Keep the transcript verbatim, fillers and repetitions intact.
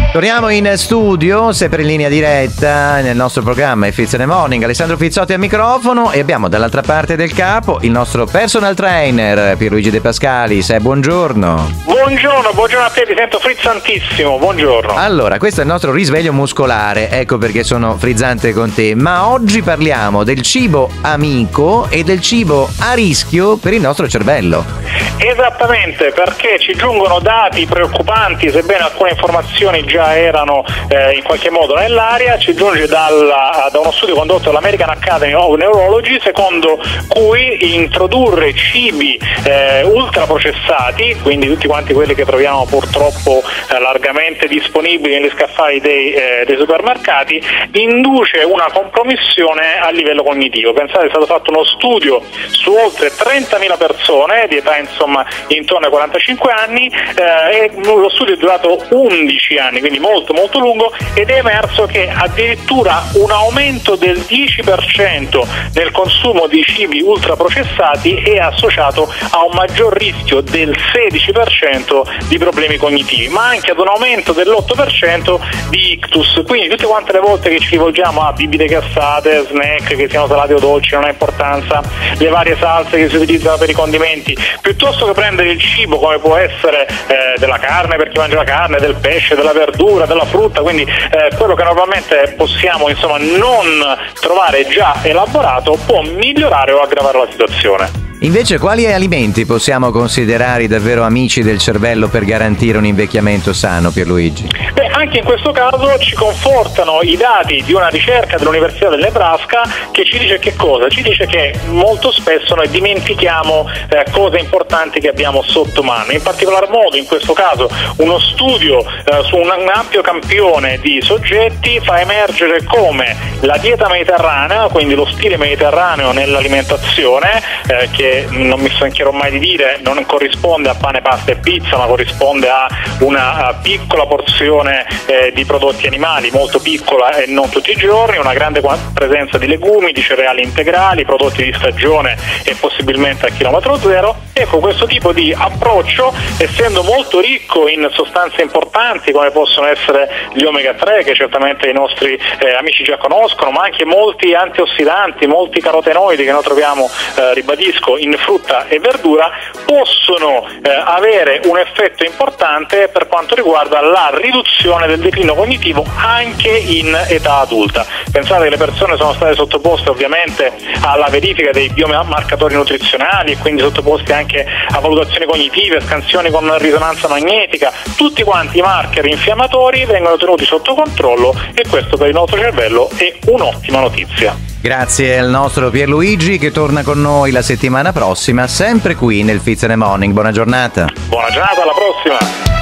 Torniamo in studio, sempre in linea diretta nel nostro programma è Fizz in the Morning. Alessandro Fizzotti al microfono e abbiamo dall'altra parte del capo il nostro personal trainer Pierluigi De Pascalis. Eh, buongiorno. Buongiorno, buongiorno a te, ti sento frizzantissimo, buongiorno. Allora, questo è il nostro risveglio muscolare, ecco perché sono frizzante con te. Ma oggi parliamo del cibo amico e del cibo a rischio per il nostro cervello. Esattamente, perché ci giungono dati preoccupanti, sebbene alcune informazioni già erano eh, in qualche modo nell'aria. Ci giunge dalla, da uno studio condotto dall'American Academy of Neurology, secondo cui introdurre cibi eh, ultraprocessati, quindi tutti quanti quelli che troviamo purtroppo eh, largamente disponibili negli scaffali dei, eh, dei supermercati, induce una compromissione a livello cognitivo. Pensate, è stato fatto uno studio su oltre trentamila persone di età insomma intorno ai quarantacinque anni, eh, e lo studio è durato undici anni, quindi molto molto lungo, ed è emerso che addirittura un aumento del dieci per cento nel consumo di cibi ultraprocessati è associato a un maggior rischio del sedici per cento di problemi cognitivi, ma anche ad un aumento dell'otto per cento di ictus. Quindi tutte quante le volte che ci rivolgiamo a bibite gassate, snack che siano salati o dolci, non ha importanza, le varie salse che si utilizzano per i condimenti, piuttosto che prendere il cibo come può essere eh, della carne per chi mangia la carne, del pesce, della verdura, della frutta, quindi eh, quello che normalmente possiamo insomma non trovare già elaborato, può migliorare o aggravare la situazione. Invece quali alimenti possiamo considerare davvero amici del cervello per garantire un invecchiamento sano, Pierluigi? Beh, anche in questo caso ci confortano i dati di una ricerca dell'Università del Nebraska che ci dice che cosa? Ci dice che molto spesso noi dimentichiamo eh, cose importanti che abbiamo sotto mano. In particolar modo in questo caso uno studio eh, su un, un ampio campione di soggetti fa emergere come la dieta mediterranea, quindi lo stile mediterraneo nell'alimentazione, eh, che non mi stancherò mai di dire non corrisponde a pane, pasta e pizza, ma corrisponde a una piccola porzione eh, di prodotti animali, molto piccola e non tutti i giorni, una grande presenza di legumi, di cereali integrali, prodotti di stagione e possibilmente a chilometro zero. Ecco, questo tipo di approccio, essendo molto ricco in sostanze importanti come possono essere gli omega tre, che certamente i nostri eh, amici già conoscono, ma anche molti antiossidanti, molti carotenoidi che noi troviamo, eh, ribadisco, in frutta e verdura, possono eh, avere un effetto importante per quanto riguarda la riduzione del declino cognitivo anche in età adulta. Pensate che le persone sono state sottoposte ovviamente alla verifica dei biomarcatori nutrizionali e quindi sottoposti anche a valutazioni cognitive, scansioni con risonanza magnetica, tutti quanti i marker infiammatori vengono tenuti sotto controllo e questo per il nostro cervello è un'ottima notizia. Grazie al nostro Pierluigi che torna con noi la settimana prossima, sempre qui nel Fizz in the Morning. Buona giornata. Buona giornata, alla prossima.